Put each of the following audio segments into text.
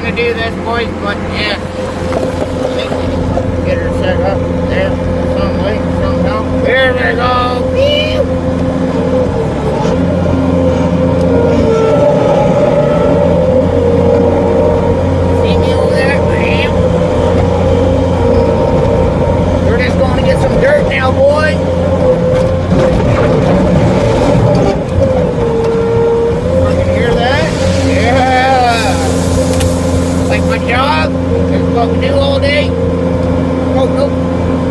gonna do this, boys, but yeah. Get her set up there. Some way, somehow. There we go. See me over there? We're just going to get some dirt now, boys. Job. That's what we do all day. Oh, no.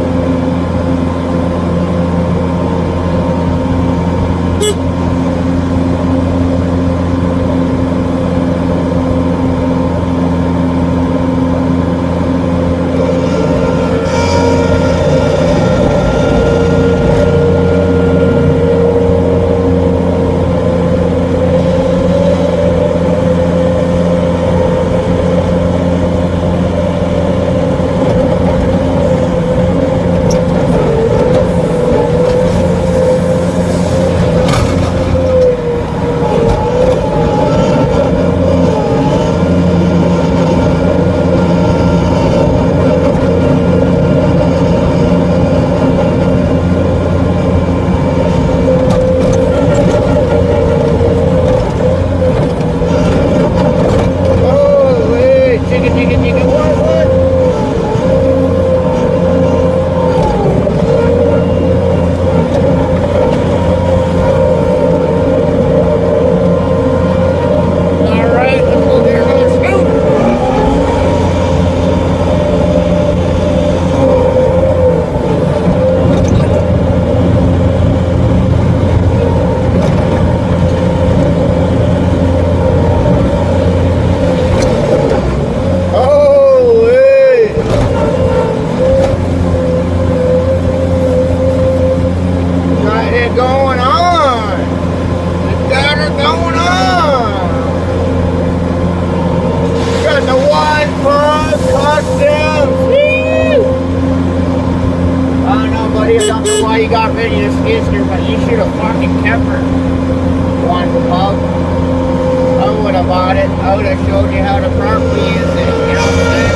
I don't know why you got rid of your skister, but you should have fucking kept her. One pug. I would have bought it. I would have showed you how to properly use it. You know what I'm saying,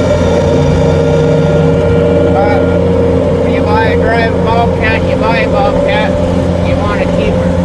bro? When you buy a drive bobcat, you buy a bobcat. You want to keep her.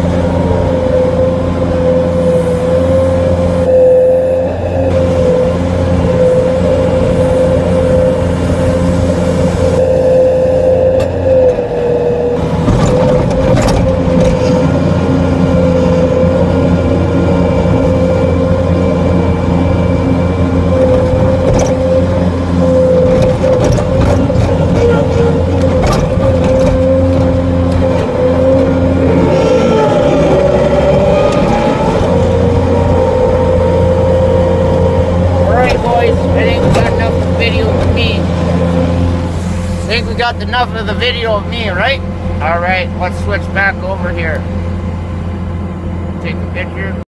I think we got enough of the video of me, right? Alright, let's switch back over here. Take a picture.